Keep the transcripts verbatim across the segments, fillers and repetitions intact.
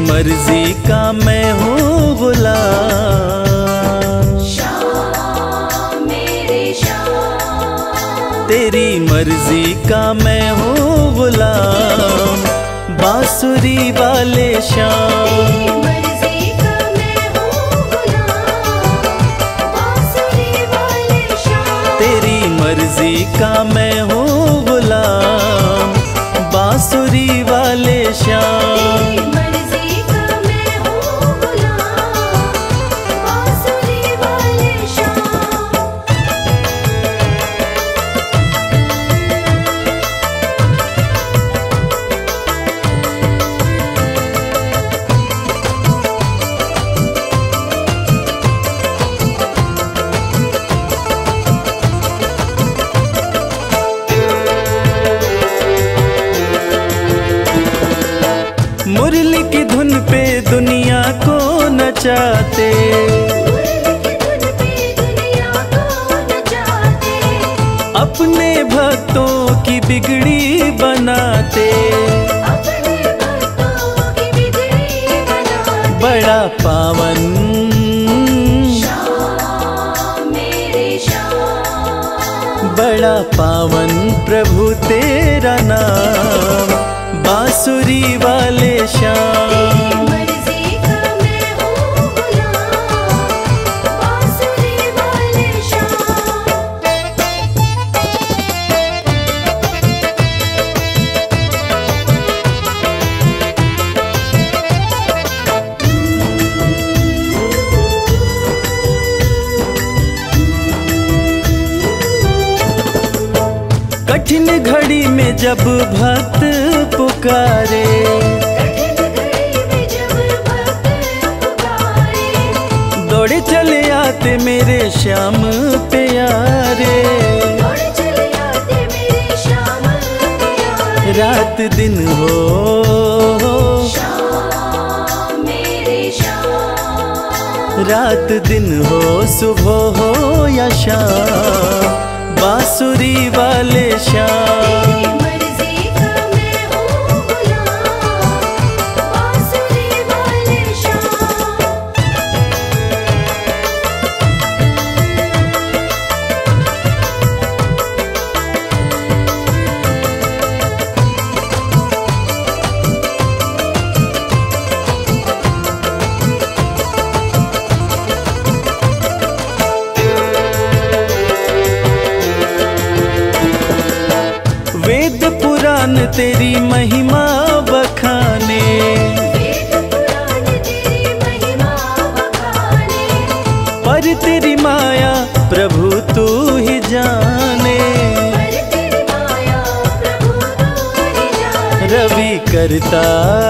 मर्जी का मैं हूँ गुलाम। श्याम मेरे श्याम, तेरी मर्जी का मैं हूँ गुलाम, बांसुरी वाले श्याम। मर्जी का मैं हूँ गुलाम, बांसुरी वाले श्याम। तेरी मर्जी का मैं हूँ गुलाम, बांसुरी वाले श्याम। मर्जी का मैं हूँ गुलाम, बांसुरी वाले श्याम। मुरली की धुन पे दुनिया को नचाते, अपने भक्तों की बिगड़ी बनाते। बड़ा पावन श्याम मेरे श्याम, बड़ा पावन प्रभु तेरा नाम, बांसुरी वाले श्याम। मर्जी का मैं हूँ गुलाम, बांसुरी वाले श्याम। कठिन घड़ी में जब भक्त पुकारे, दौड़े चले आते मेरे श्याम प्यारे। रात दिन हो श्याम मेरे श्याम, रात दिन हो सुबह हो या शाम, बांसुरी वाले श्याम। मर्जी का मैं हूँ गुलाम, बांसुरी वाले श्याम। वेद पुराण तेरी महिमा बखाने, वेद पुराण तेरी महिमा बखाने। पर तेरी माया प्रभु तू ही जाने। पर तेरी माया प्रभु तू ही जाने। रवि करता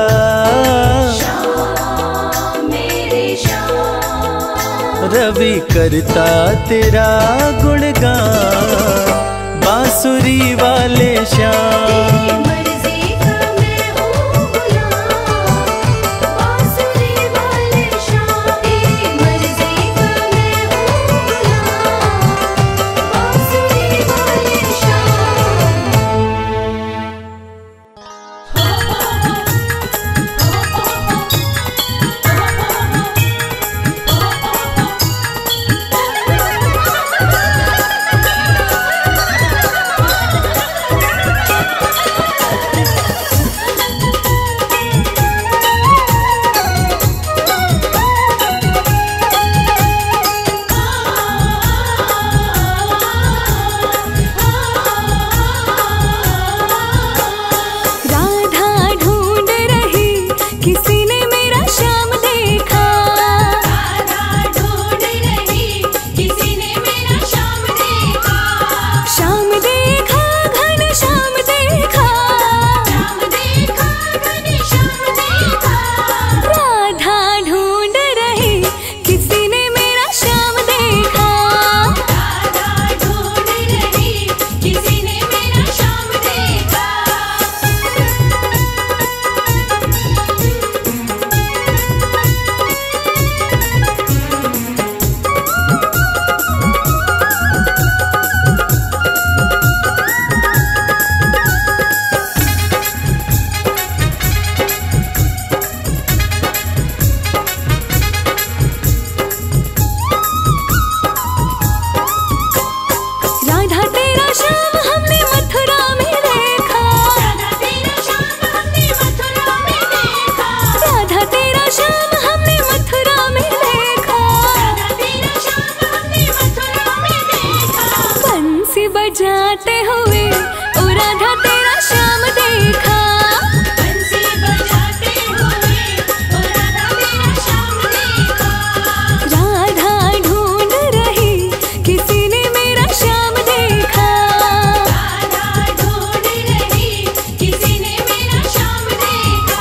श्याम मेरे श्याम, रवि करता तेरा गुणगान, बांसुरी वाले श्याम। मर्जी का मैं हूँ गुलाम, बांसुरी वाले श्याम। मर्जी का मैं हूँ गुलाम, बांसुरी वाले श्याम। बजाते हुए ओ राधा तेरा श्याम देखा। बंसी बजाते हुए ओ राधा तेरा श्याम देखा। राधा ढूंढ रही किसी ने मेरा श्याम देखा। राधा ढूंढ रही किसी ने मेरा श्याम देखा।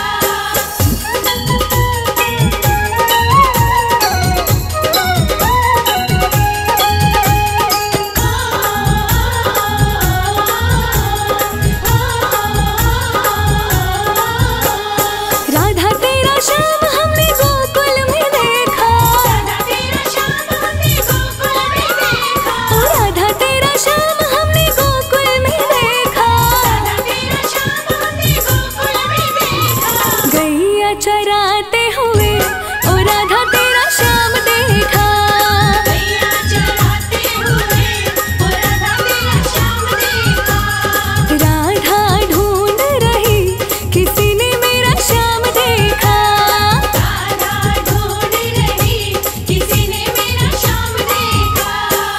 राधा तेरा श्याम हमने गोकुल में देखा। राधा तेरा श्याम हमने गोकुल में देखा। ओ राधा तेरा श्याम हमने गोकुल में देखा। राधा तेरा श्याम हमने गोकुल में देखा। गैया चराते हुए ओ राधा तेरा श्याम देखा। गैया चराते हुए ओ राधा तेरा श्याम देखा। राधा ढूंढ रही किसी ने मेरा श्याम देखा। राधा ढूंढ रही किसी ने मेरा श्याम देखा।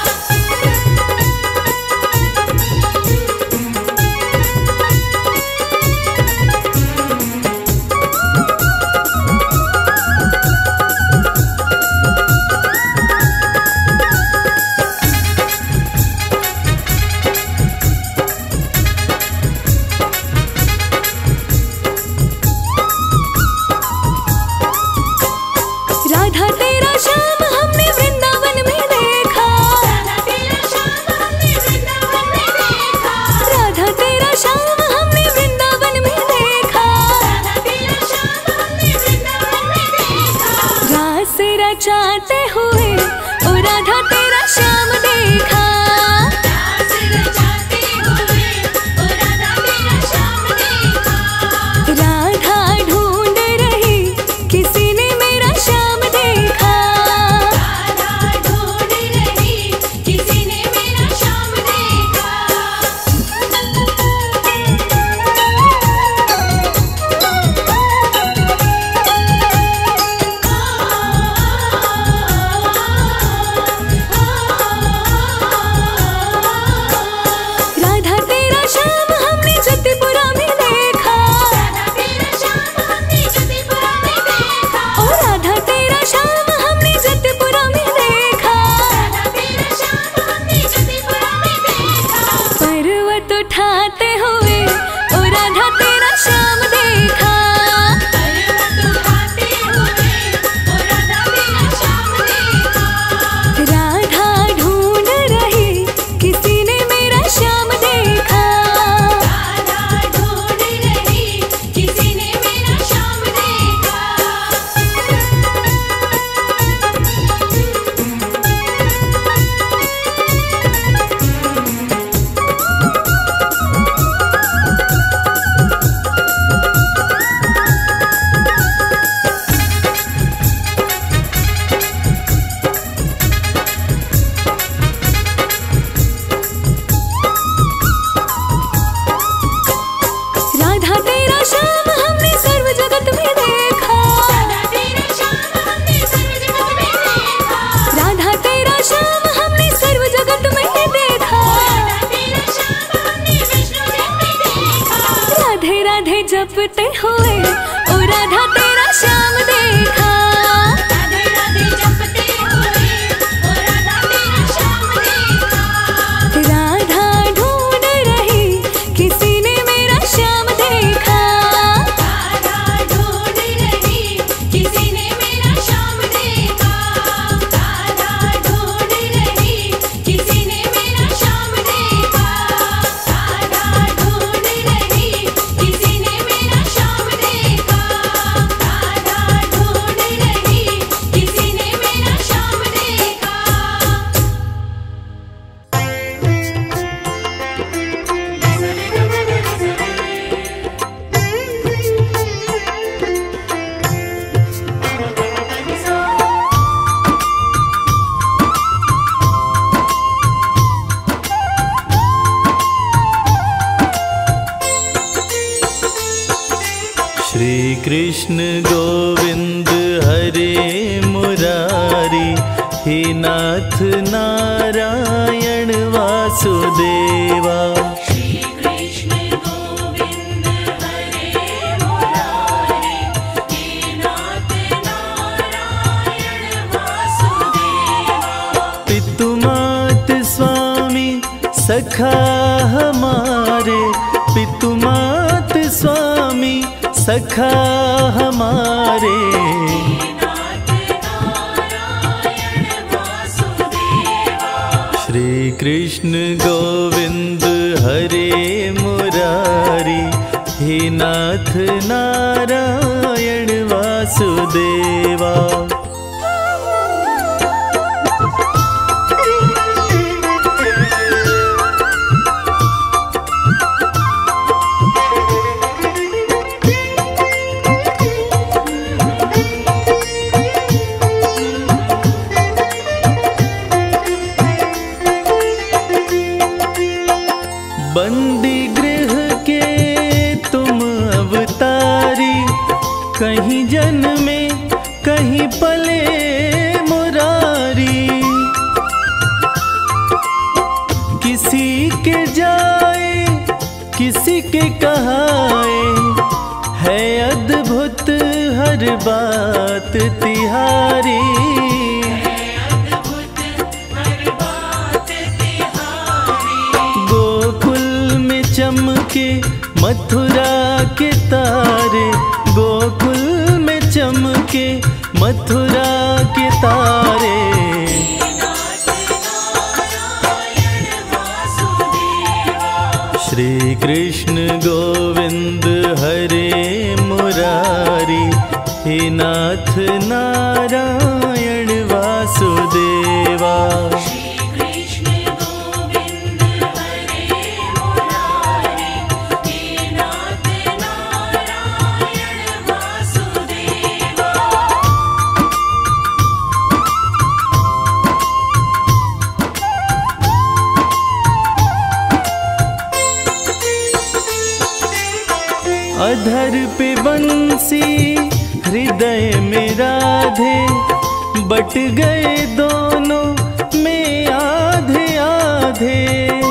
राधा तेरा श्याम हमने वृंदावन में देखा। राधा तेरा श्याम हमने वृंदावन में देखा। राधा तेरा श्याम हमने वृंदावन में देखा। राधा तेरा श्याम हमने वृंदावन में देखा। रास रचाते हुए ओ राधा तेरा श्याम देखा। रास रचाते हुए ओ राधा तेरा श्याम देखा। राधा ढूंढ रही किसी ने मेरा श्याम देखा। राधा ढूंढ रही किसी ने मेरा श्याम देखा। राधा तेरा श्याम हमने जतिपुरा में देखा। राधा तेरा श्याम हमने जतिपुरा में देखा। ओ राधा तेरा श्याम हमने जतिपुरा में देखा। राधा तेरा श्याम हमने जतिपुरा में देखा। पर्वत उठाते हुए ओ राधा तेरा श्याम देखा। पर्वत उठाते हुए ओ राधा तेरा श्याम देखा। राधा ढूंढ रही किसी ने मेरा श्याम देखा। राधा ढूंढ रही किसी ने मेरा श्याम देखा। राधा तेरा श्याम हमने सर्व जगत में देखा। राधा तेरा श्याम हमने सर्व जगत में देखा। राधा तेरा श्याम हमने सर्व जगत में देखा। राधा तेरा श्याम हमने विष्णु जन में देखा। राधे राधे जपते हुए ओ राधा तेरा श्याम देखा। राधे राधे जपते हुए ओ राधा तेरा श्याम देखा। राधा ढूंढ रही किसी ने मेरा श्याम देखा। राधा ढूंढ रही किसी ने मेरा श्याम देखा। राधा ढूंढ रही किसी ने मेरा श्याम देखा। राधा ढूंढ रही किसी ने मेरा श्याम देखा। राधा ढूंढ रही किसी ने मेरा श्याम देखा। श्री कृष्ण गोविंद हरे मुरारी, हे नाथ नारायण वासुदेवा। श्री कृष्ण गोविंद हरे मुरारी, हे नाथ नारायण वासुदेवा। पितु मात स्वामी सखा हमारे, पितु मात स्वामी सखा हमारे। श्री कृष्ण गोविंद हरे मुरारी, हे नाथ नारायण वासुदेवा। बंदी गृह के तुम अवतारी, कहीं जन्मे कहीं पले मुरारी। किसी के जाए किसी के कहाए, है अद्भुत हर बात तिहारी। चमके मथुरा के तारे, गोकुल में चमके मथुरा के तारे। श्री कृष्ण गोविंद हरे मुरारी, हे नाथ नारायण वासुदेवा। अधर पे बंसी हृदय में राधे, बट गए दोनों में आधे आधे।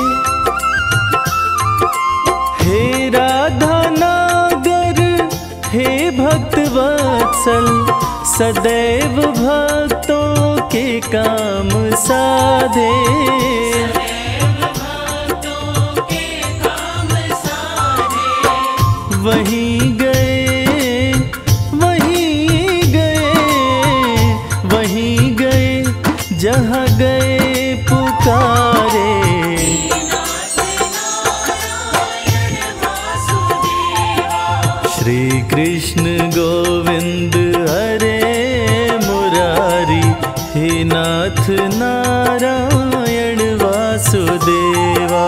हे राधा नागर हे भक्त वत्सल, सदैव भक्तों के काम साधे। वहीं गए वहीं गए वहीं गए जहाँ गए पुकारे। श्री कृष्ण गोविंद हरे मुरारी, हे नाथ नारायण वासुदेवा।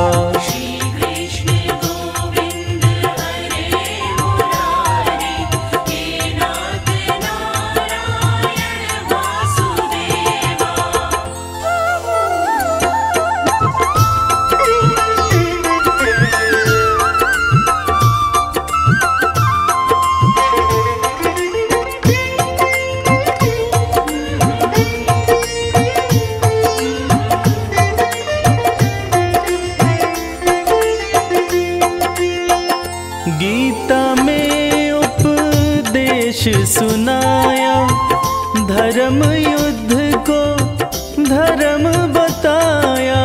गीता में उपदेश सुनाया, धर्म युद्ध को धर्म बताया।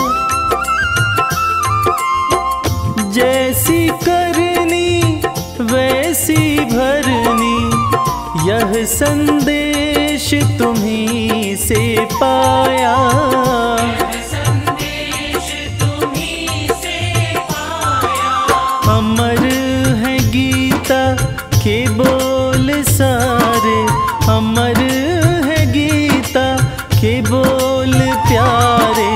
जैसी करनी वैसी भरनी, यह संदेश तुम्हीं से पाया। अमर है गीता के बोल सारे, अमर है गीता के बोल प्यारे।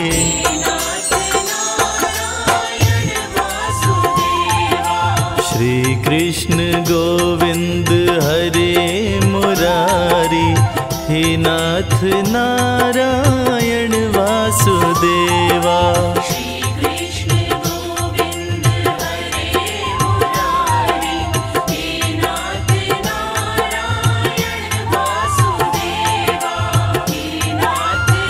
श्री कृष्ण गोविंद हरे मुरारी, हे नाथ नारायण वासुदेवा। नाथ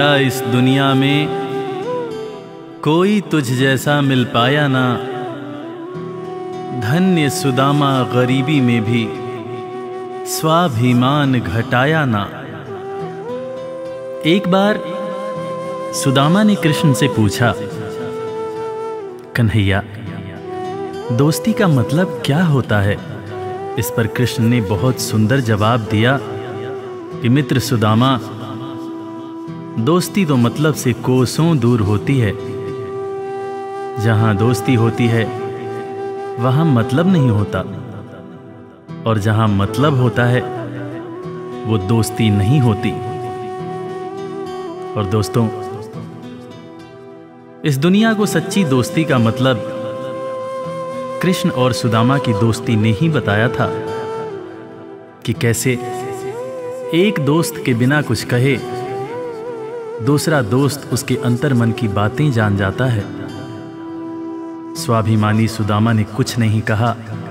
कन्हैया इस दुनिया में कोई तुझ जैसा मिल पाया ना। धन्य सुदामा गरीबी में भी स्वाभिमान घटाया ना। एक बार सुदामा ने कृष्ण से पूछा, कन्हैया दोस्ती का मतलब क्या होता है? इस पर कृष्ण ने बहुत सुंदर जवाब दिया कि मित्र सुदामा, दोस्ती तो मतलब से कोसों दूर होती है। जहां दोस्ती होती है वहां मतलब नहीं होता, और जहां मतलब होता है वो दोस्ती नहीं होती। और दोस्तों, इस दुनिया को सच्ची दोस्ती का मतलब कृष्ण और सुदामा की दोस्ती ने ही बताया था कि कैसे एक दोस्त के बिना कुछ कहे दूसरा दोस्त उसके अंतर्मन की बातें जान जाता है। स्वाभिमानी सुदामा ने कुछ नहीं कहा,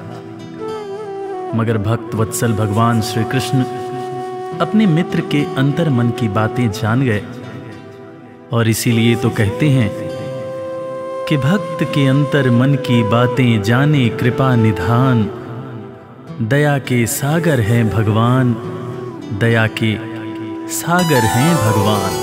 मगर भक्त वत्सल भगवान श्री कृष्ण अपने मित्र के अंतर्मन की बातें जान गए। और इसीलिए तो कहते हैं कि भक्त के अंतर मन की बातें जाने कृपा निधान। दया के सागर हैं भगवान, दया के सागर हैं भगवान।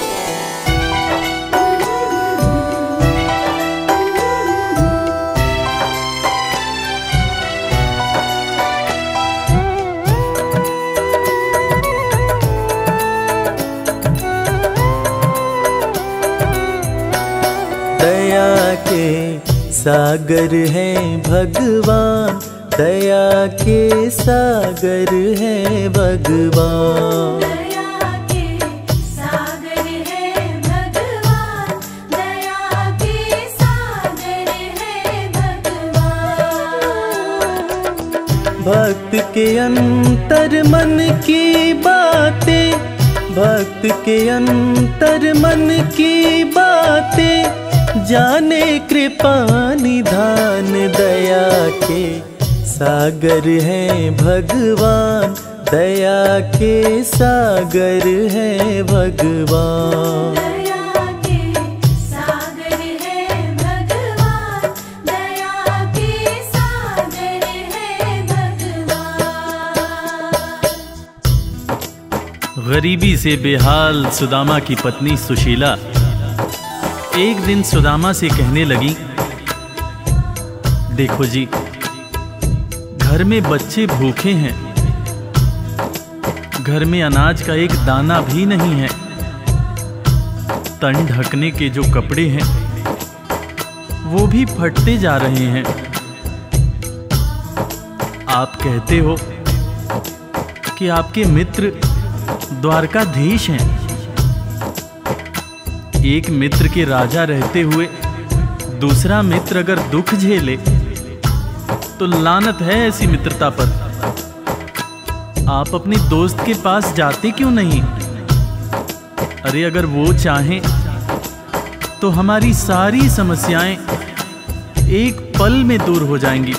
दया के सागर हैं भगवान, दया के सागर हैं भगवान। दया के सागर है भगवान, दया के सागर है भगवान। भक्त के अंतर मन की बातें, भक्त के अंतर मन की बातें जाने कृपा निधान। दया के सागर हैं भगवान, दया के सागर हैं भगवान। दया के सागर है भगवान, दया के सागर है भगवान। गरीबी से बेहाल सुदामा की पत्नी सुशीला एक दिन सुदामा से कहने लगी, देखो जी, घर में बच्चे भूखे हैं, घर में अनाज का एक दाना भी नहीं है, तन ढकने के जो कपड़े हैं वो भी फटते जा रहे हैं। आप कहते हो कि आपके मित्र द्वारकाधीश हैं। एक मित्र के राजा रहते हुए दूसरा मित्र अगर दुख झेले तो लानत है ऐसी मित्रता पर। आप अपने दोस्त के पास जाते क्यों नहीं? अरे अगर वो चाहें तो हमारी सारी समस्याएं एक पल में दूर हो जाएंगी।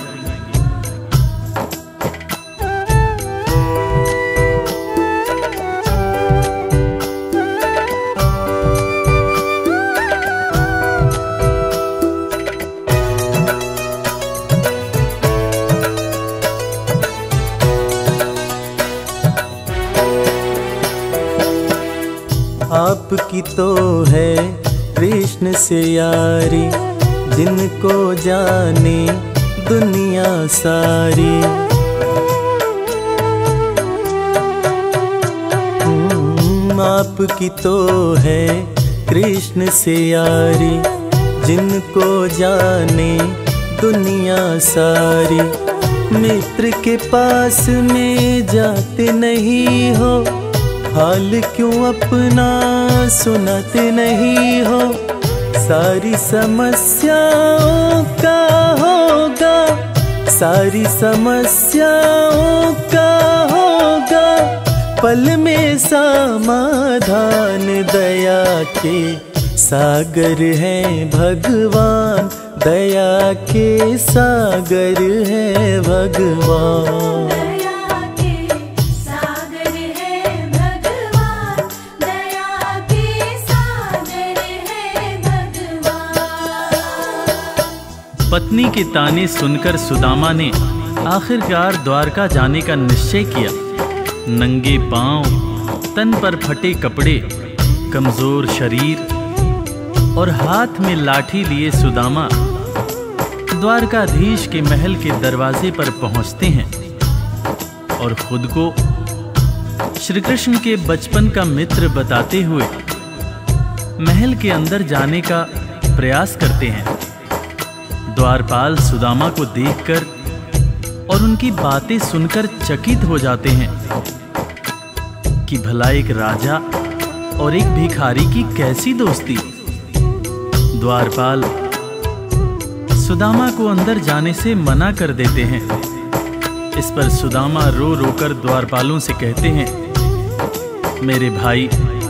आपकी तो है कृष्ण से यारी, जिनको जाने दुनिया सारी। हम्म, आपकी तो है कृष्ण से यारी, जिनको जाने दुनिया सारी। मित्र के पास में जाते नहीं हो, हाल क्यों अपना सुनाते नहीं हो। सारी समस्याओं का होगा, सारी समस्याओं का होगा पल में समाधान। दया के सागर हैं भगवान, दया के सागर हैं भगवान। दया के सागर है भगवान, दया के पत्नी के ताने सुनकर सुदामा ने आखिरकार द्वारका जाने का निश्चय किया। नंगे पांव, तन पर फटे कपड़े, कमजोर शरीर और हाथ में लाठी लिए सुदामा द्वारकाधीश के महल के दरवाजे पर पहुंचते हैं और खुद को श्री कृष्ण के बचपन का मित्र बताते हुए महल के अंदर जाने का प्रयास करते हैं। द्वारपाल सुदामा को देखकर और उनकी बातें सुनकर चकित हो जाते हैं कि भला एक राजा और एक भिखारी की कैसी दोस्ती। द्वारपाल सुदामा को अंदर जाने से मना कर देते हैं। इस पर सुदामा रो रोकर द्वारपालों से कहते हैं, मेरे भाई,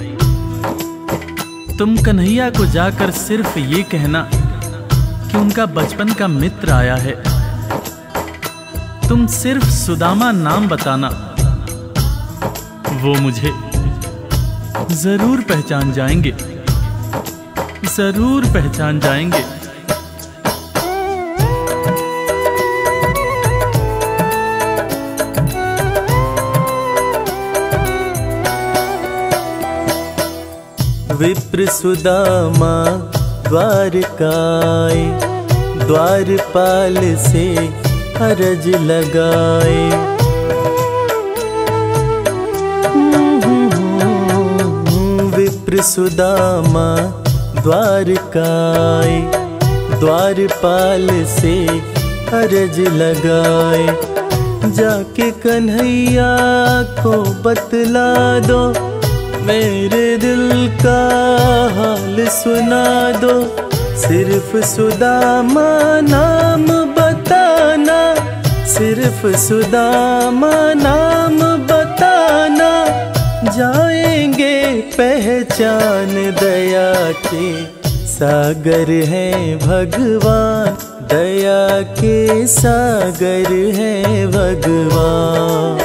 तुम कन्हैया को जाकर सिर्फ ये कहना कि उनका बचपन का मित्र आया है। तुम सिर्फ सुदामा नाम बताना, वो मुझे जरूर पहचान जाएंगे, जरूर पहचान जाएंगे। विप्र सुदामा द्वारकाए, द्वारपाल से अरज लगाए। विप्र सुदामा द्वारकाए, द्वारपाल से अरज लगाए। जाके कन्हैया को बतला दो, मेरे दिल का हाल सुना दो। सिर्फ सुदामा नाम बताना, सिर्फ सुदामा नाम बताना। जाएंगे पहचान, दया के सागर है भगवान, दया के सागर है भगवान।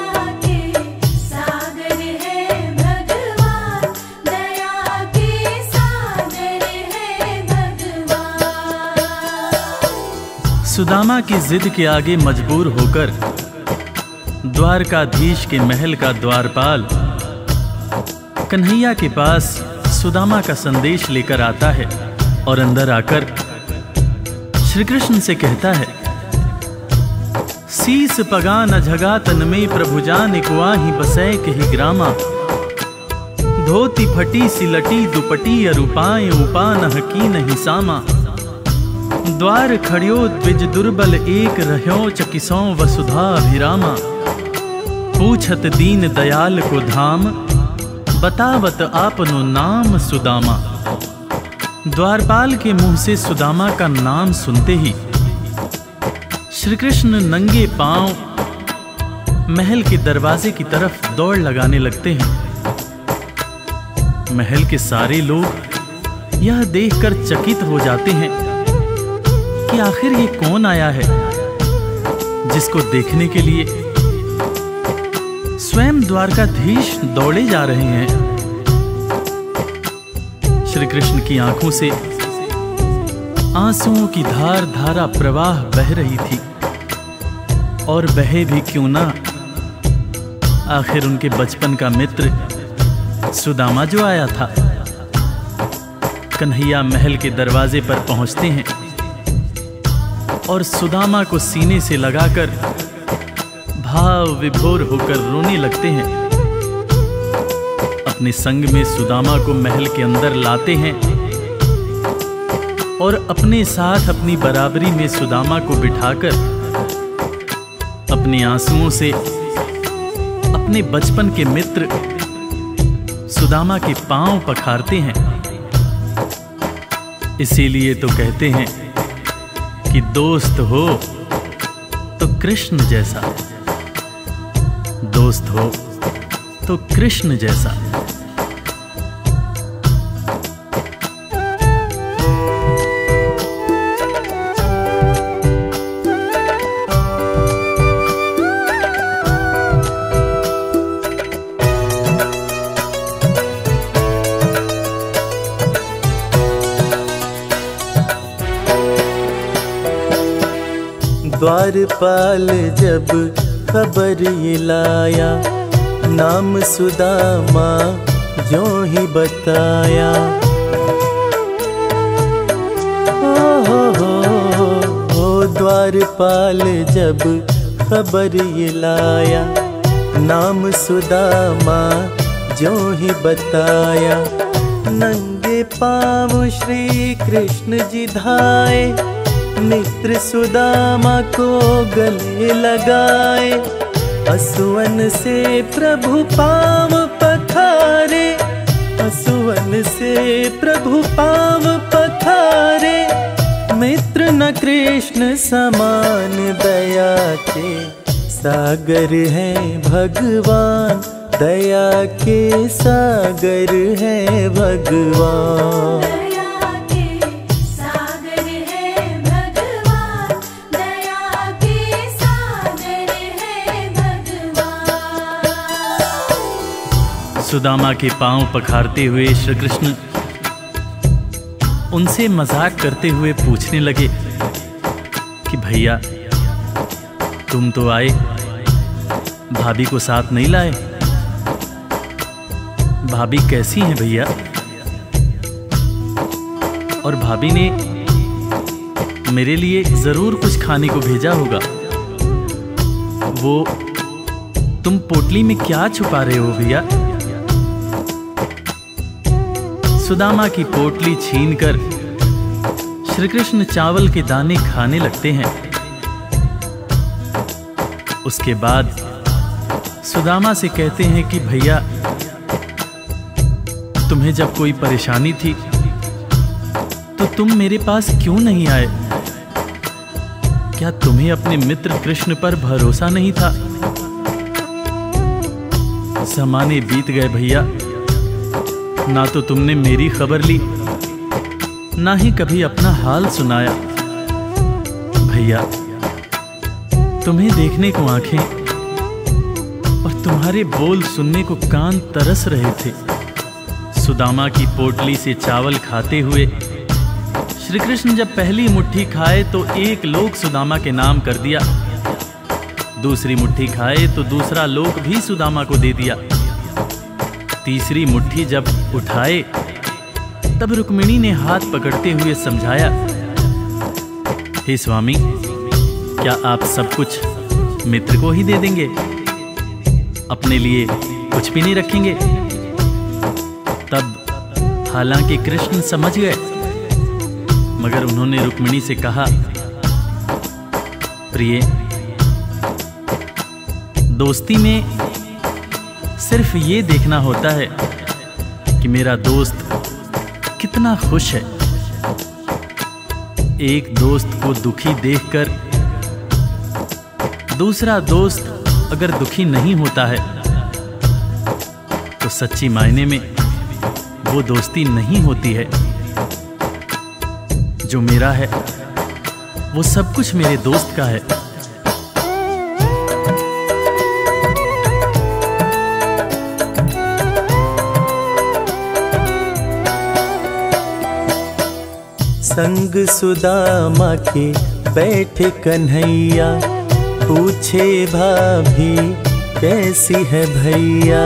सुदामा की जिद के आगे मजबूर होकर द्वारकाधीश के महल का द्वारपाल कन्हैया के पास सुदामा का संदेश लेकर आता है और अंदर आकर श्री कृष्ण से कहता है, सीस पगा न झगा तन में प्रभु जान कुआही बसै कही ग्रामा। धोती फटी सिलटी दुपटी अरूपाएं उपा न हकी नहीं सामा। द्वार खड़ियो द्विज दुर्बल एक रह्यो चकिसों वसुधा अभिरामा। पूछत दीन दयाल को धाम, बतावत आपनो नाम सुदामा। द्वारपाल के मुंह से सुदामा का नाम सुनते ही श्री कृष्ण नंगे पांव महल के दरवाजे की तरफ दौड़ लगाने लगते हैं। महल के सारे लोग यह देखकर चकित हो जाते हैं कि आखिर ये कौन आया है जिसको देखने के लिए स्वयं द्वारकाधीश दौड़े जा रहे हैं। श्री कृष्ण की आंखों से आंसुओं की धार धारा प्रवाह बह रही थी, और बहे भी क्यों ना, आखिर उनके बचपन का मित्र सुदामा जो आया था। कन्हैया महल के दरवाजे पर पहुंचते हैं और सुदामा को सीने से लगाकर भाव विभोर होकर रोने लगते हैं। अपने संग में सुदामा को महल के अंदर लाते हैं और अपने साथ अपनी बराबरी में सुदामा को बिठाकर अपने आंसुओं से अपने बचपन के मित्र सुदामा के पांव पखारते हैं। इसीलिए तो कहते हैं कि दोस्त हो तो कृष्ण जैसा, दोस्त हो तो कृष्ण जैसा। द्वारपाल जब खबर ये लाया, नाम सुदामा जो ही बताया। ओ हो हो हो द्वारपाल जब खबर ये लाया, नाम सुदामा जो ही बताया। नंगे पाँव श्री कृष्ण जी धाए, मित्र सुदामा को गले लगाए। असुवन से प्रभु पाँव पखारे, असुवन से प्रभु पाँव पखारे। मित्र न कृष्ण समान दया के सागर है भगवान, दया के सागर है भगवान। दया के सागर है भगवान, दया के सागर है भगवान। सुदामा के पांव पखारते हुए श्री कृष्ण उनसे मजाक करते हुए पूछने लगे कि भैया तुम तो आए, भाभी को साथ नहीं लाए। भाभी कैसी हैं भैया? और भाभी ने मेरे लिए जरूर कुछ खाने को भेजा होगा। वो तुम पोटली में क्या छुपा रहे हो भैया? सुदामा की पोटली छीनकर श्री कृष्ण चावल के दाने खाने लगते हैं। उसके बाद सुदामा से कहते हैं कि भैया तुम्हें जब कोई परेशानी थी तो तुम मेरे पास क्यों नहीं आए? क्या तुम्हें अपने मित्र कृष्ण पर भरोसा नहीं था? ज़माने बीत गए भैया, ना तो तुमने मेरी खबर ली, ना ही कभी अपना हाल सुनाया। भैया तुम्हें देखने को आंखें और तुम्हारे बोल सुनने को कान तरस रहे थे। सुदामा की पोटली से चावल खाते हुए श्री कृष्ण जब पहली मुट्ठी खाए तो एक लोक सुदामा के नाम कर दिया, दूसरी मुट्ठी खाए तो दूसरा लोक भी सुदामा को दे दिया। तीसरी मुट्ठी जब उठाए तब रुक्मिणी ने हाथ पकड़ते हुए समझाया, हे स्वामी क्या आप सब कुछ मित्र को ही दे देंगे, अपने लिए कुछ भी नहीं रखेंगे? तब हालांकि कृष्ण समझ गए, मगर उन्होंने रुक्मिणी से कहा, प्रिय दोस्ती में सिर्फ ये देखना होता है कि मेरा दोस्त कितना खुश है। एक दोस्त को दुखी देखकर दूसरा दोस्त अगर दुखी नहीं होता है तो सच्ची मायने में वो दोस्ती नहीं होती है। जो मेरा है वो सब कुछ मेरे दोस्त का है। संग सुदामा के बैठे कन्हैया, पूछे भाभी कैसी है भैया।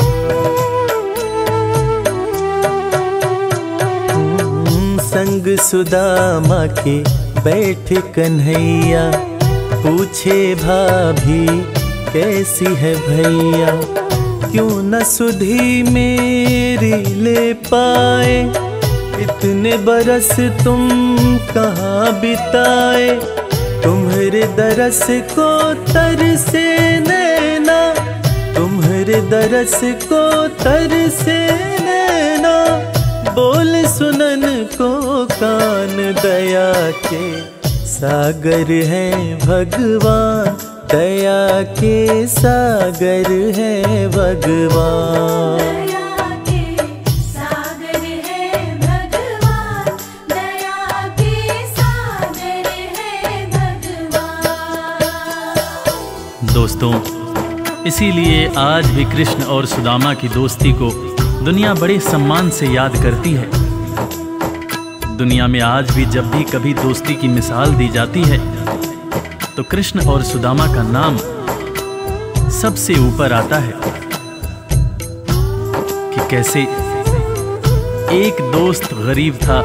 संग सुदामा के बैठे कन्हैया, पूछे भाभी कैसी है भैया। क्यों न सुधी मेरी ले पाए, इतने बरस तुम कहाँ बिताए। तुम्हारे दरस को तरसे नैना, तुम्हारे दरस को तरसे नैना। बोल सुनन को कान, दया के सागर है भगवान, दया के सागर है भगवान। दया के सागर है भगवान, दया के सागर है भगवान। दोस्तों, इसीलिए आज भी कृष्ण और सुदामा की दोस्ती को दुनिया बड़े सम्मान से याद करती है। दुनिया में आज भी जब भी कभी दोस्ती की मिसाल दी जाती है तो कृष्ण और सुदामा का नाम सबसे ऊपर आता है कि कैसे एक दोस्त गरीब था,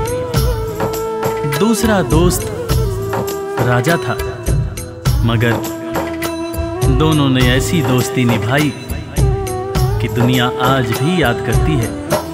दूसरा दोस्त राजा था, मगर दोनों ने ऐसी दोस्ती निभाई कि दुनिया आज भी याद करती है।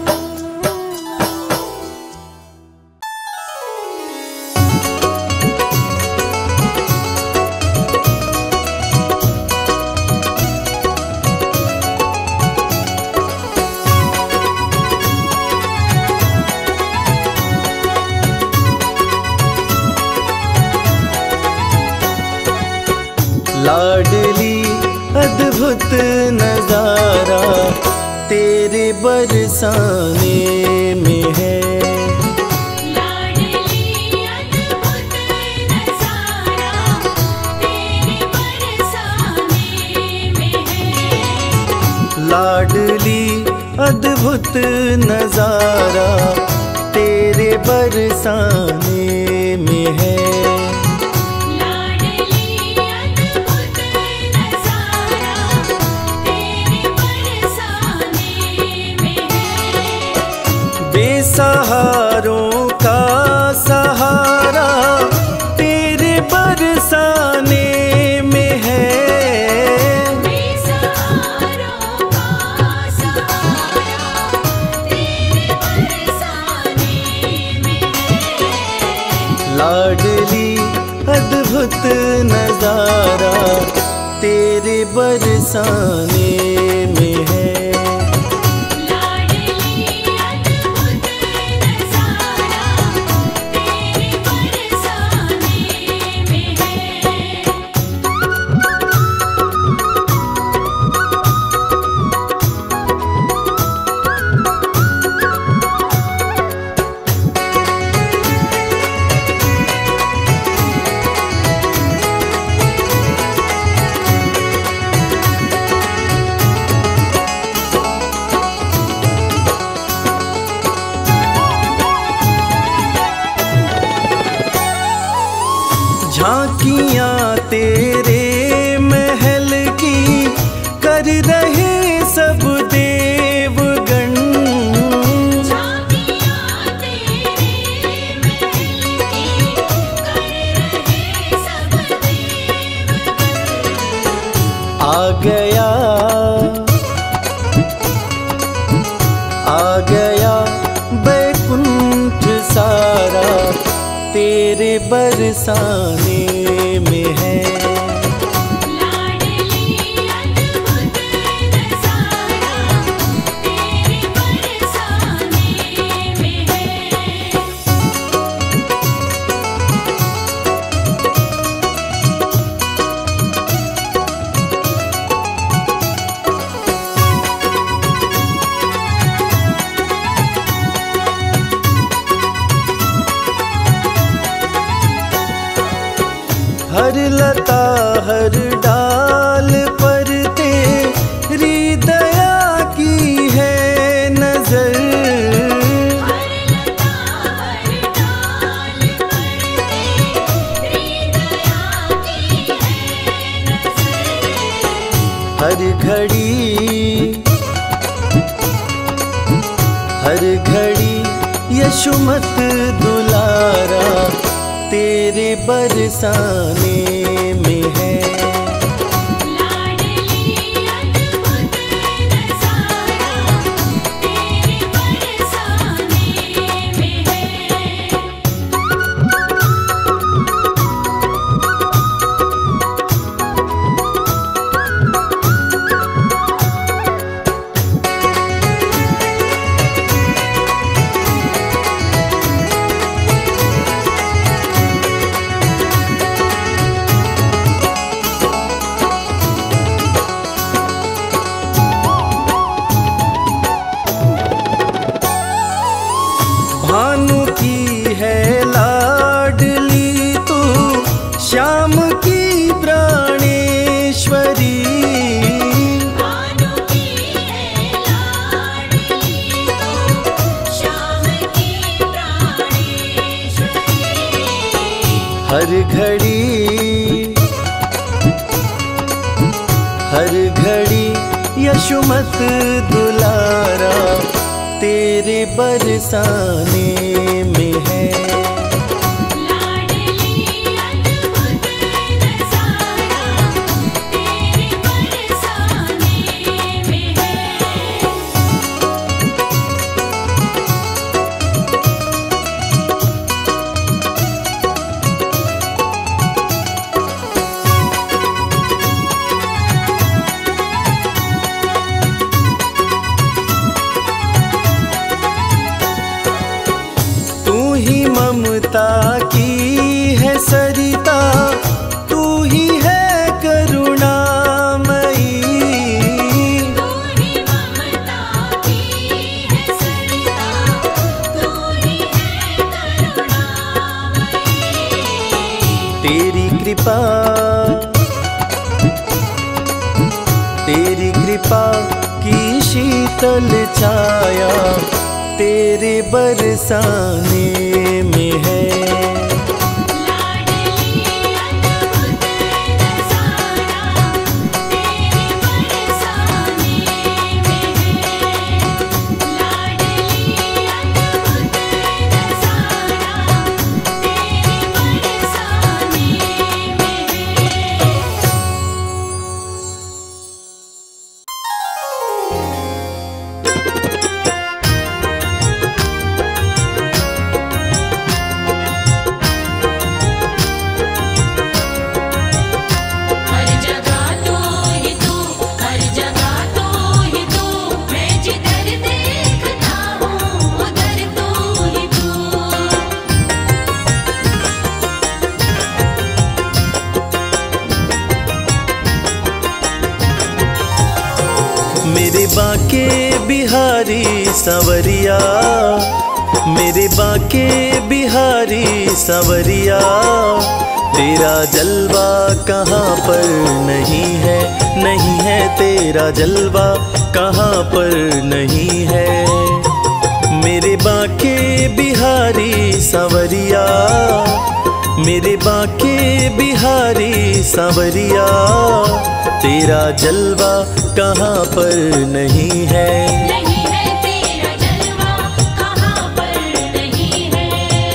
लाडली अद्भुत नजारा तेरे बरसाने में है। लाडली अद्भुत नजारा तेरे बरसाने में है। लाडली अद्भुत नजारा तेरे बरसाने में है। बेसहारों का सहारा तेरे बरसाने में है। बेसहारों का सहारा तेरे बरसाने में है। लाडली अद्भुत नजारा तेरे बरसाने में है। झांकियां तेरे महल की कर रहे सब देवगण। झांकियां तेरे महल की कर रहे सब देवगण। आ गया आ गया बैकुंठ सारा तेरे बरसाने में है। लाडली अद्भुत नजारा तेरे बरसाने में है। हर लता हर डाल पर तेरी दया की है नजर। हर लता हर डाल पर तेरी दया की है नजर। हर घड़ी हर घड़ी यशुमत दुलारा तेरे बरसाने में है। लाडली अद्भुत नजारा तेरे बरसाने में है। भानु की है लाडली तू श्याम की प्राणेश्वरी। भानु की है लाडली तू श्याम की प्राणेश्वरी। हर घड़ी हर घड़ी यशुमत दुलारा तेरे बरसाने में है। ममता की है सरिता तू ही है करुणामयी। तू ही ममता की है सरिता तू ही है करुणामयी। तेरी कृपा तेरी कृपा की शीतल छाया तेरे बरसाने में है। मेरे बाके बिहारी सांवरिया मेरे बाके बिहारी सांवरिया तेरा जलवा कहाँ पर नहीं है नहीं है तेरा जलवा कहाँ पर नहीं है। मेरे बाके बिहारी सांवरिया मेरे बाके बिहारी सांवरिया तेरा जलवा कहाँ पर नहीं है। नहीं है तेरा जलवा कहाँ पर नहीं है।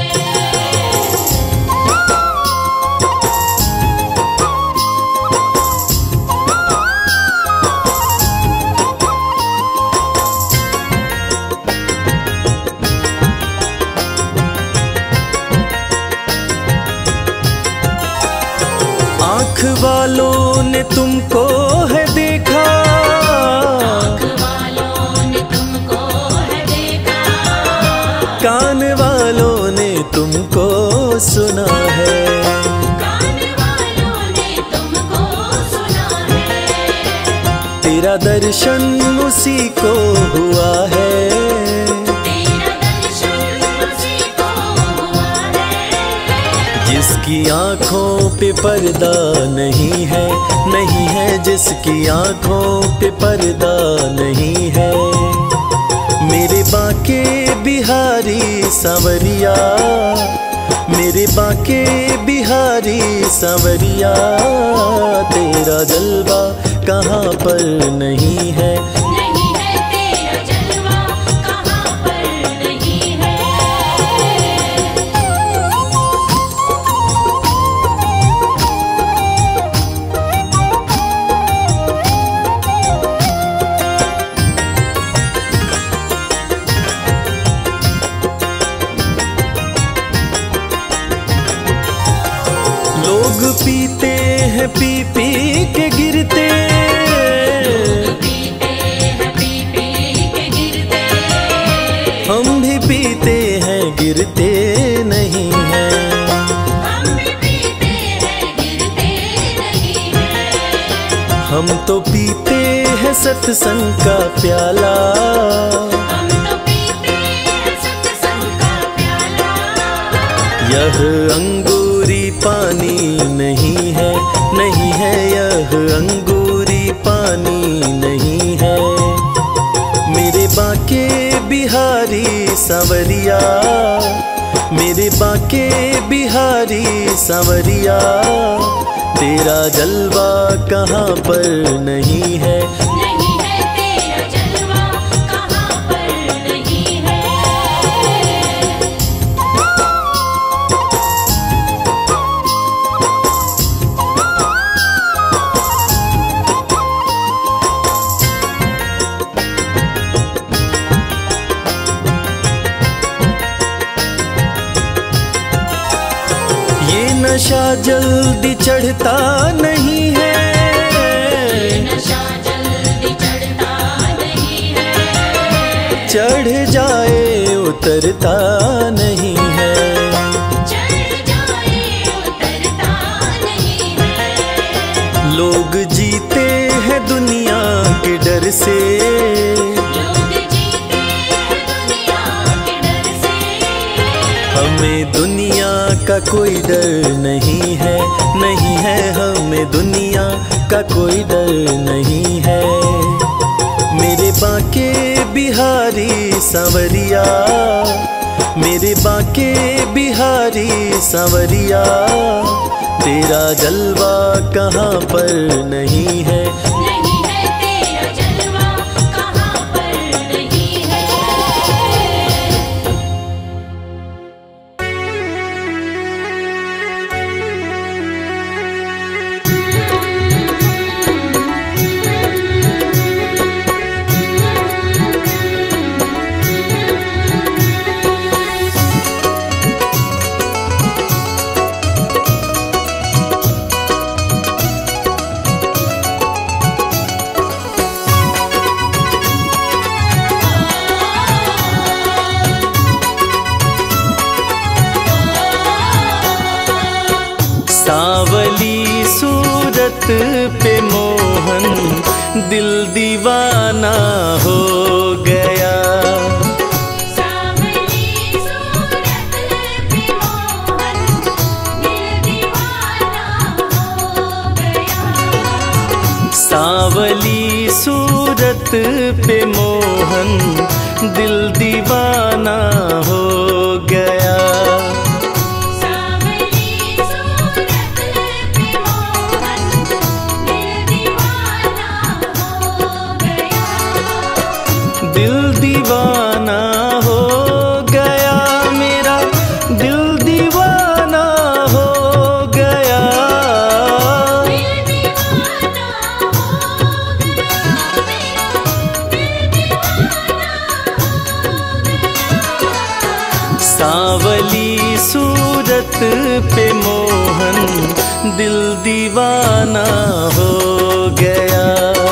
आँख वालों ने तुमको है देखा आँख वालों ने तुमको है देखा कान वालों ने तुमको सुना है। कान वालों ने तुमको सुना है। तेरा दर्शन उसी को हुआ है तेरा दर्शन उसी को हुआ है। जिसकी आँखों पे पर्दा नहीं है नहीं है जिसकी आँखों पे पर्दा नहीं है। मेरे बाके बिहारी सांवरिया मेरे बाके बिहारी सांवरिया तेरा जलवा कहाँ पर नहीं है। नहीं है तेरा जलवा कहाँ पर नहीं है। लोग पीते हैं पी पी के गिरते पीते हैं पी पी के गिरते हम भी पीते हैं गिरते नहीं हैं। हम भी पीते हैं गिरते नहीं हैं। हम तो पीते हैं सत्संग का प्याला हम तो पीते हैं सत्संग का प्याला। यह अंगूरी पानी नहीं है नहीं है यह अंगूरी पानी नहीं है। मेरे बाके बिहारी सांवरिया मेरे बाके बिहारी सांवरिया तेरा जलवा कहाँ पर नहीं है। नहीं है तेरा जलवा कहाँ पर नहीं है। ये नशा जल्दी चढ़ता नहीं है। नशा जल्दी चढ़ता नहीं है। चढ़ जाए उतरता नहीं है। चढ़ जाए उतरता नहीं है। लोग जीते हैं दुनिया के डर से। लोग जीते हैं दुनिया के डर से। हमें दुनिया का कोई डर नहीं है, नहीं है हमें दुनिया का कोई डर नहीं है। मेरे बांके बिहारी सांवरिया, मेरे बांके बिहारी सांवरिया, तेरा जलवा कहाँ पर नहीं है। नहीं है तेरा जलवा कहाँ पर नहीं है। सांवली सूरत पे मोहन दिल दीवाना हो गया। सांवली सूरत पे मोहन दिल दीवाना हो गया। सांवली सूरत पे मोहन दिल दीवाना हो गया। दिल दीवाना हो गया, मेरा दिल दीवाना हो गया। सांवली सूरत पे मोहन दिल दीवाना हो गया।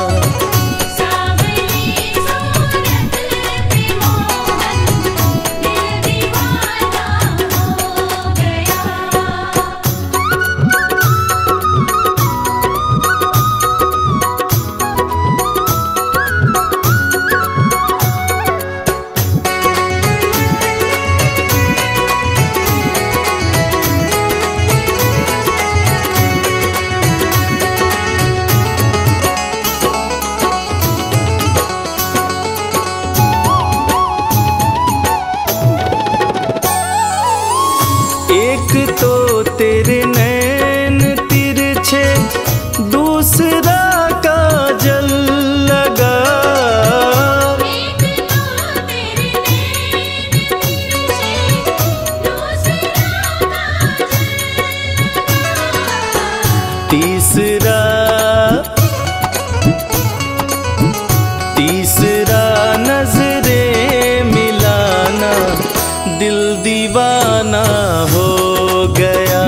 एक तो तेरे नैन तिरछे, दूसरा काजल लगा। एक तो तेरे नैन तिरछे, दूसरा काजल लगा। तीसरा तीसरा नजरे मिलाना दिल दीवाना हो गया।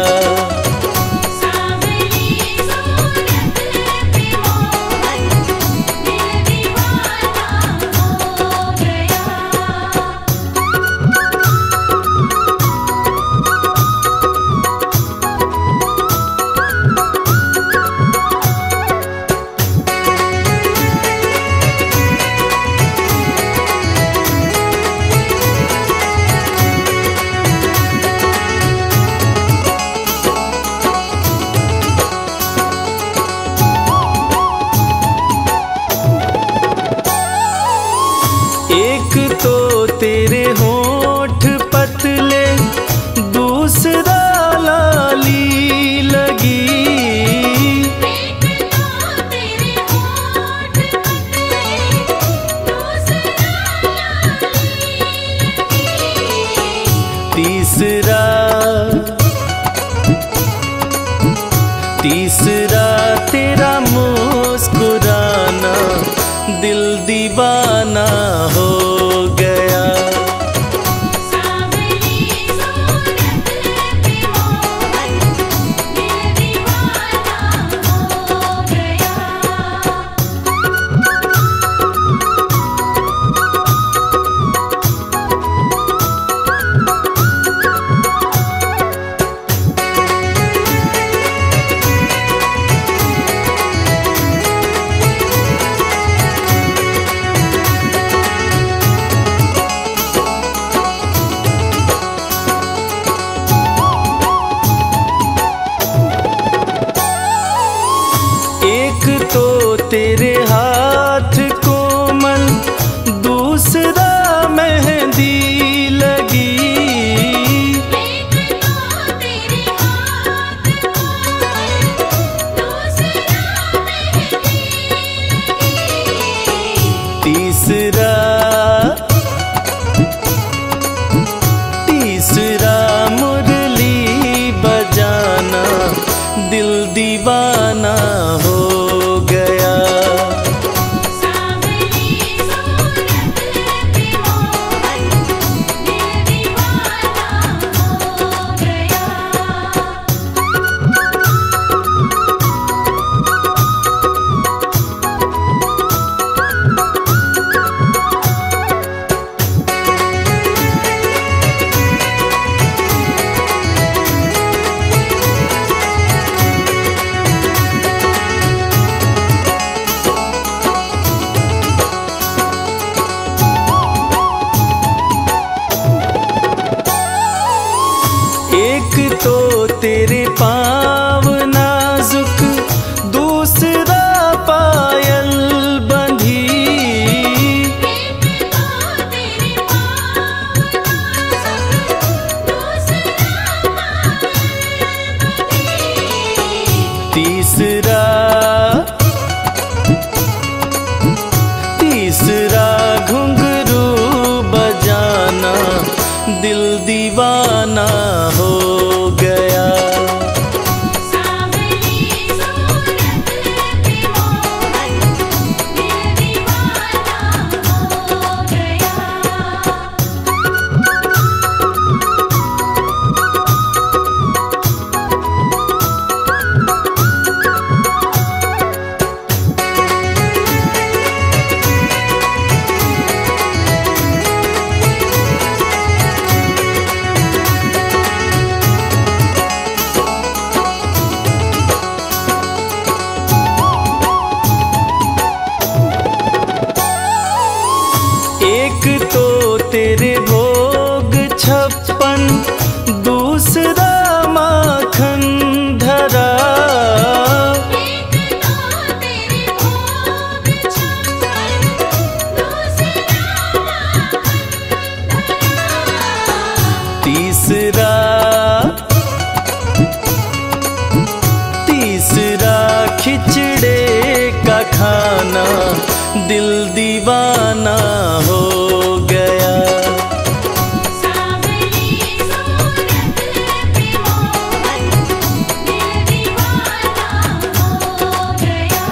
सांवली सूरत पे मोहन दिल दीवाना हो गया। तीसरा तीसरा तेरा मुस्कुराना दिल दीवाना हो गया। सावरी सूरत पे मोहन दिल दीवाना हो गया। एक तो तेरे हाथ कोमल, दूसरा मेहंदी लगी। एक तो तेरे हाथ कोमल, दूसरा मेहंदी लगी। तीसरा तीसरा मुरली बजाना दिल दीवाना हो गया। सावरी सूरत पे मोहन दिल दीवाना हो गया। एक तो तेरे पाँव नाजुक, दूसरा पायल बंधी। एक तो तेरे पाँव नाजुक, दूसरा पायल बंधी। तीसरा तीसरा घुंघरू बजाना दिल दीवाना हो गया। सावरी सूरत पे मोहन दिल दीवाना हो गया। एक तो तेरे भोग छप्पन, दूसरा माखन धरा। एक तो तेरे भोग छप्पन, दूसरा माखन धरा। तीसरा तीसरा खिचड़े का खाना दिल दीवाना हो गया। सावरी सूरत पे मोहन दिल दीवाना हो गया।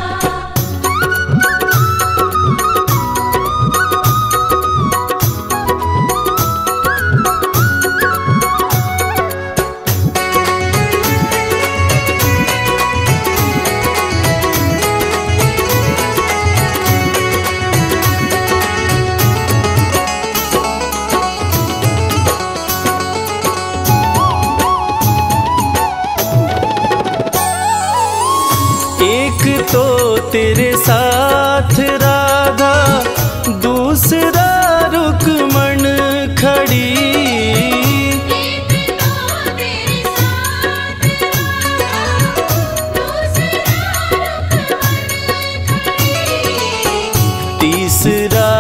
एक तो तेरे साथ राधा, दूसरा रुक्मण खड़ी। एक तो तेरे साथ राधा, दूसरा रुक्मण खड़ी। तीसरा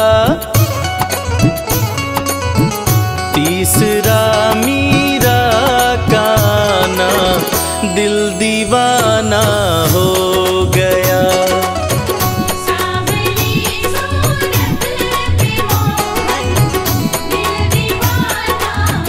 तीसरा मीरा का आना दिल दीवाना हो गया। सावरी सूरत पे मोहन दिल दीवाना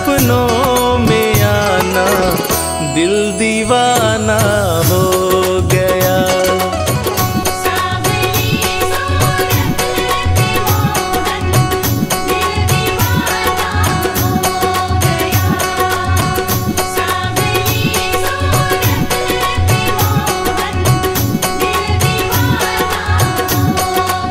सपनों में आना, दिल दीवाना हो गया। सावरी सूरत रति मोहन, दिल दीवाना हो गया। सावरी सूरत रति मोहन, दिल दीवाना हो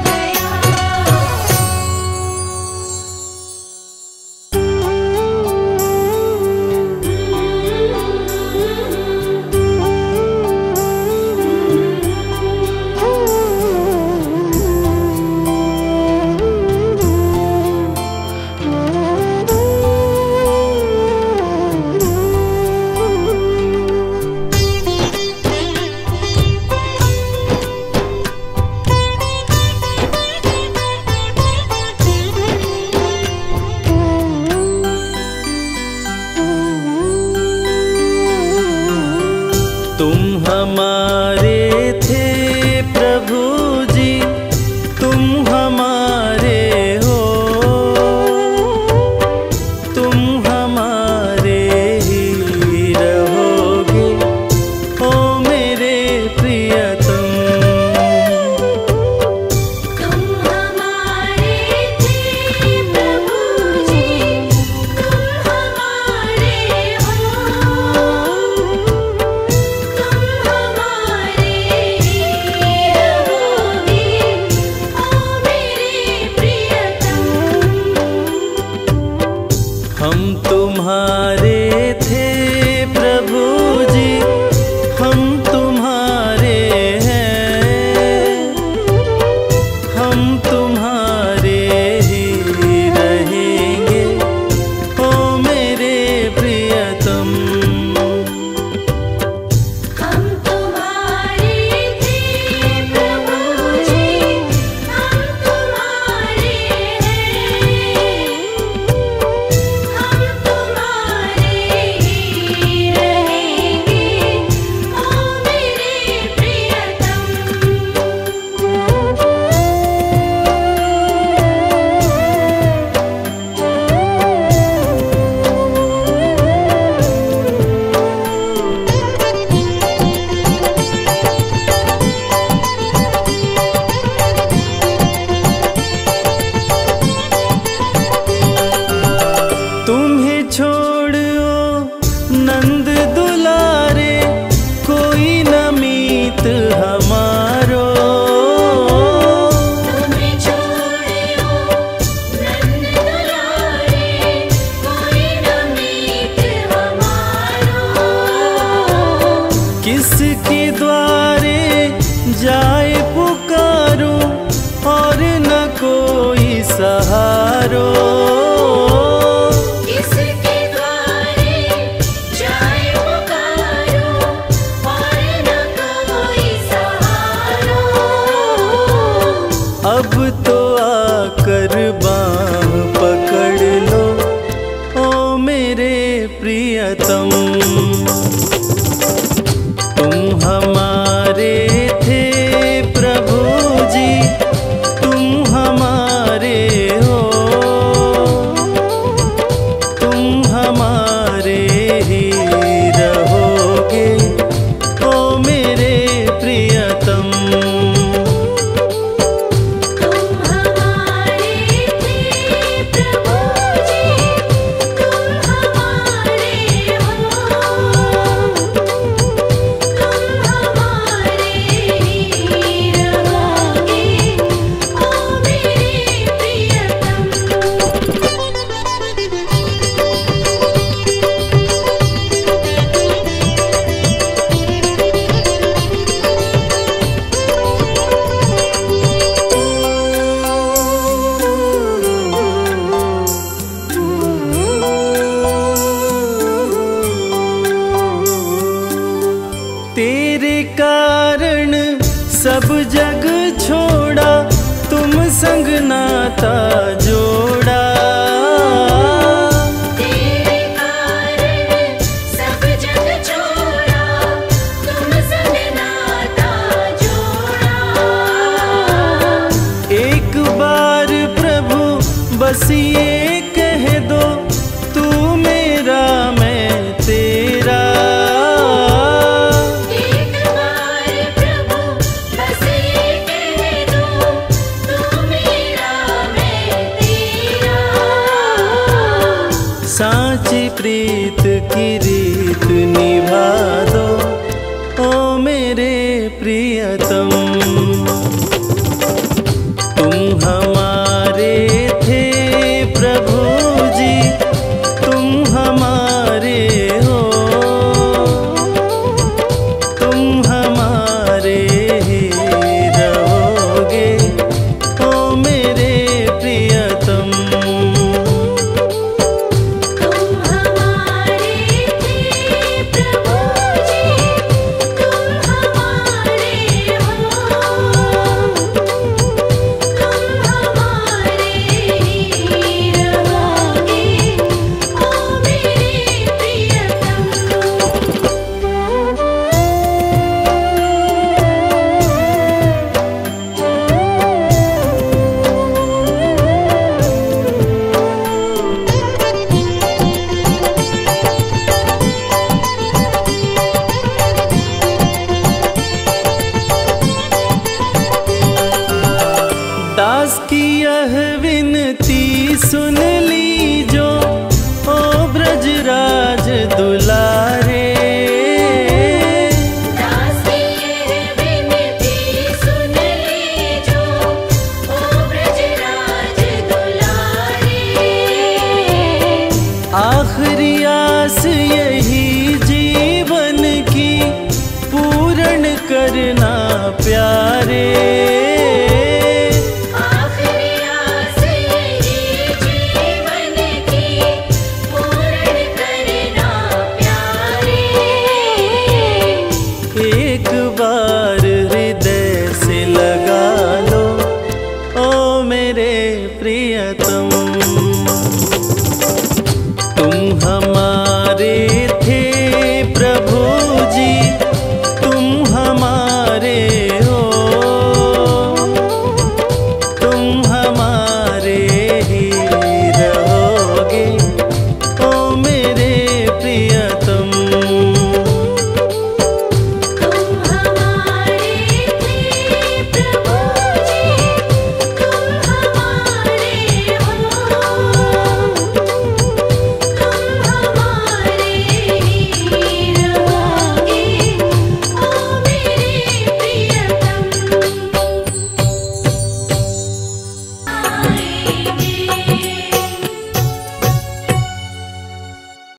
तुम हमारे थे प्रभु जी, तुम हमारे हो, तुम हमारे ही रहोगे, ओ मेरे प्रियतम। तुम हमारे थे प्रभु जी, तुम हमारे हो, तुम हमारे ही रहोगे, ओ मेरे प्रियतम। हम तुम्हारे थे प्रभु जी, हम तुम्हारे हैं, हम तुम्हारे ही रहेंगे, ओ मेरे प्रियतम। हम तुम्हारे थे प्रभु जी, हम तुम्हारे हैं, हम तुम्हारे ही रहेंगे, ओ मेरे प्रियतम। तुम्हें छोड़ो नंद दुलारे, कोई न मीत हमारो। तुम्हें छोड़ो नंद दुलारे, कोई न मीत हमारो। किसके द्वारे जाए पुकारो, और न कोई सहारो। किसके द्वारे जाए पुकारो, और न कोई सहारो। अब तो आकर बाँह पकड़ लो, ओ मेरे प्रियतम। तुम हमारे थे प्रभु जी, तुम हमारे हो, तुम हमारे ही रहोगे, ओ मेरे प्रियतम। तुम हमारे थे प्रभु जी, तुम हमारे हो, सब जग छोड़ा, तुम संग नाता जोड़ा। तेरे कारण सब जग छोड़ा, तुम संग नाता जोड़ा। एक बार प्रभु बस ये कह दो, तू मेरा करना प्यारे।